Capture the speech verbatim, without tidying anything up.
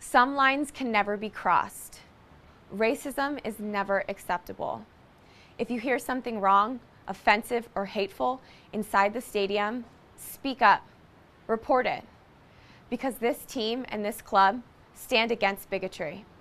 Some lines can never be crossed. Racism is never acceptable. If you hear something wrong, offensive, or hateful inside the stadium, speak up, report it, because this team and this club stand against bigotry.